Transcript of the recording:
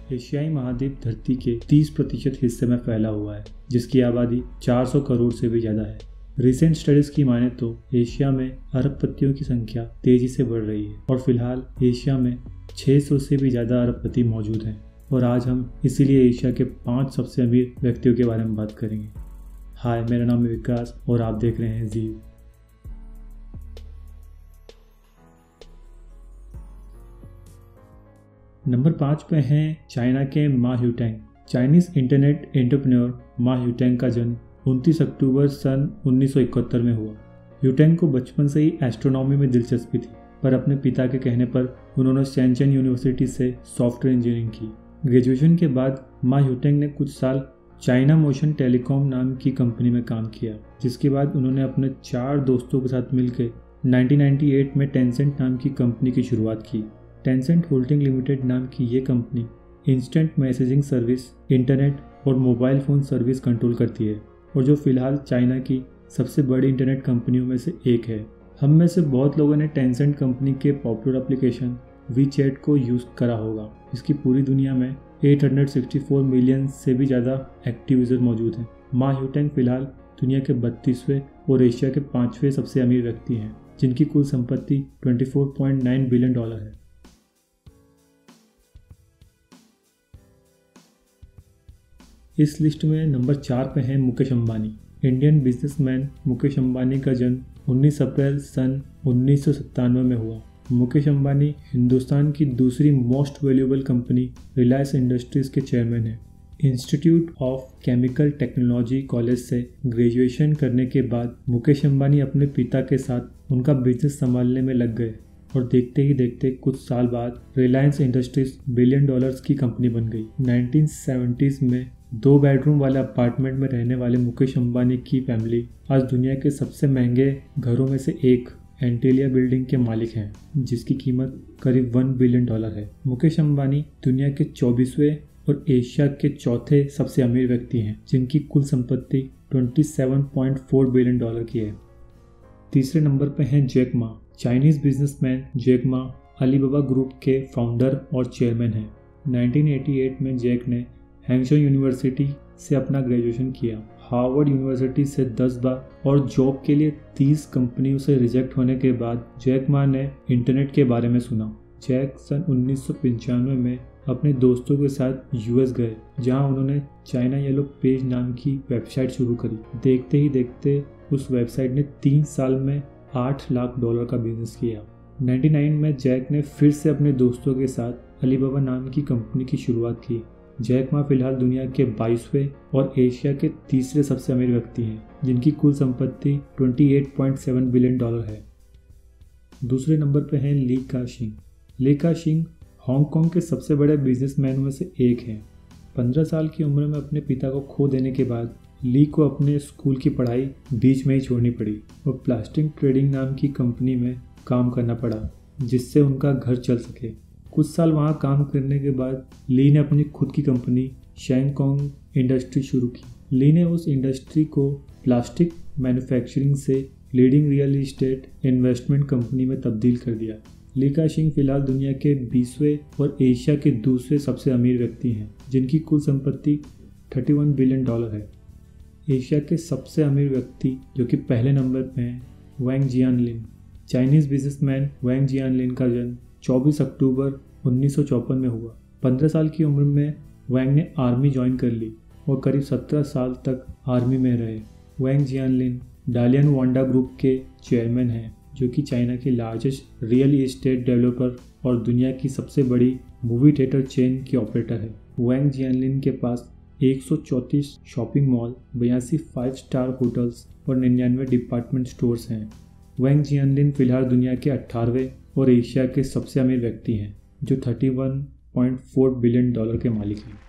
एशियाई महाद्वीप धरती के 30% हिस्से में फैला हुआ है, जिसकी आबादी 400 करोड़ से भी ज़्यादा है। रिसेंट स्टडीज़ की माने तो एशिया में अरबपतियों की संख्या तेज़ी से बढ़ रही है और फिलहाल एशिया में 600 से भी ज़्यादा अरबपति मौजूद हैं। और आज हम इसीलिए एशिया के 5 सबसे अमीर व्यक्तियों के बारे में बात करेंगे। हाय, मेरा नाम है विकास और आप देख रहे हैं जीव। नंबर 5 पे हैं चाइना के मा ह्यूटेंग। चाइनीज़ इंटरनेट एंटरप्रेन्योर मा ह्यूटेंग का जन्म 29 अक्टूबर सन 1971 में हुआ। ह्यूटेंग को बचपन से ही एस्ट्रोनॉमी में दिलचस्पी थी, पर अपने पिता के कहने पर उन्होंने शेनचेन यूनिवर्सिटी से सॉफ्टवेयर इंजीनियरिंग की। ग्रेजुएशन के बाद मा ह्यूटेंग ने कुछ साल चाइना मोशन टेलीकॉम नाम की कंपनी में काम किया, जिसके बाद उन्होंने अपने 4 दोस्तों के साथ मिलकर 1998 में टेंसेंट नाम की कंपनी की शुरुआत की। टेंसेंट होल्डिंग लिमिटेड नाम की ये company instant messaging service, internet और मोबाइल फ़ोन सर्विस कंट्रोल करती है और जो फिलहाल चाइना की सबसे बड़ी इंटरनेट कंपनियों में से एक है। हम में से बहुत लोगों ने टेंसेंट कंपनी के पॉपुलर एप्लीकेशन वीचैट को यूज़ करा होगा। इसकी पूरी दुनिया में 864 मिलियन से भी ज़्यादा एक्टिव यूज़र मौजूद हैं। मा ह्यूटेंग फिलहाल दुनिया के 32वें और एशिया के 5वें सबसे अमीर व्यक्ति हैं, जिनकी कुल संपत्ति $24.9 बिलियन है। इस लिस्ट में नंबर 4 पे हैं मुकेश अंबानी। इंडियन बिजनेसमैन मुकेश अंबानी का जन्म 19 अप्रैल सन 1997 में हुआ। मुकेश अंबानी हिंदुस्तान की दूसरी most valuable company Reliance Industries के चेयरमैन हैं। Institute of Chemical Technology college से ग्रेजुएशन करने के बाद मुकेश अंबानी अपने पिता के साथ उनका बिजनेस संभालने में लग गए और देखते ही देखते कुछ साल बाद रिलायंस इंडस्ट्रीज $1 बिलियन की कंपनी बन गई। 1970s में 2 बेडरूम वाले अपार्टमेंट में रहने वाले मुकेश अंबानी की फैमिली आज दुनिया के सबसे महंगे घरों में से एक एंटेलिया बिल्डिंग के मालिक हैं, जिसकी कीमत करीब $1 बिलियन है। मुकेश अंबानी दुनिया के 24वें और एशिया के चौथे सबसे अमीर व्यक्ति हैं, जिनकी कुल संपत्ति $27.4 बिलियन की है। तीसरे नंबर पर हैं Jack Ma. Chinese businessman Jack Ma Alibaba group के फाउंडर और चेयरमैन हैं। 1988 में जैक ने हैंगशो यूनिवर्सिटी से अपना ग्रेजुएशन किया, हार्वर्ड यूनिवर्सिटी से 10 बार और जॉब के लिए 30 कंपनियों से रिजेक्ट होने के बाद जैक मा ने इंटरनेट के बारे में सुना। जैक सन 1995 में अपने दोस्तों के साथ यूएस गए, जहां उन्होंने चाइना येलो पेज नाम की वेबसाइट शुरू करी। देखते ही देखते उस वेबसाइट ने 3 साल में $8 लाख का बिजनेस किया। 99 में जैक ने फिर से अपने दोस्तों के साथ अलीबाबा नाम की कंपनी की शुरुआत की। जैक मा फिलहाल दुनिया के 22वें और एशिया के तीसरे सबसे अमीर व्यक्ति हैं, जिनकी कुल संपत्ति $28.7 बिलियन है। दूसरे नंबर पर हैं ली का-शिंग। ली का-शिंग हांगकांग के सबसे बड़े बिजनेसमैन में से एक हैं। 15 साल की उम्र में अपने पिता को खो देने के बाद ली को अपने स्कूल की पढ़ाई बीच में ही छोड़नी पड़ी और प्लास्टिक ट्रेडिंग नाम की कंपनी में काम करना पड़ा, जिससे उनका घर चल सके। कुछ साल वहाँ काम करने के बाद ली ने अपनी खुद की कंपनी शैंगकोंग इंडस्ट्री शुरू की। ली ने उस इंडस्ट्री को प्लास्टिक मैन्युफैक्चरिंग से leading real estate investment company में तब्दील कर दिया। ली का-शिंग फिलहाल दुनिया के 20वें और एशिया के दूसरे सबसे अमीर व्यक्ति हैं, जिनकी कुल संपत्ति $31 बिलियन है। एशिया के सबसे अमीर व्यक्ति जो कि पहले नंबर पर हैं वैंग जियानलिन। चाइनीज़ बिजनेसमैन वैंग जियानलिन का जन्म 24 अक्टूबर 1954 में हुआ। 15 साल की उम्र में वैंग ने आर्मी ज्वाइन कर ली और करीब 17 साल तक आर्मी में रहे। Wang Jianlin Dalian Wanda group के चेयरमैन हैं, जो कि चाइना की लार्जेस्ट रियल एस्टेट डेवलपर और दुनिया की सबसे बड़ी मूवी थिएटर चेन की ऑपरेटर है। वैंग जियानलिन के पास 134 शॉपिंग मॉल, 82 5 स्टार होटल्स और 99 डिपार्टमेंट स्टोर्स हैं। वैंग जियानलिन फिलहाल दुनिया के 18वें और एशिया के सबसे अमीर व्यक्ति हैं, जो $31.4 बिलियन के मालिक हैं।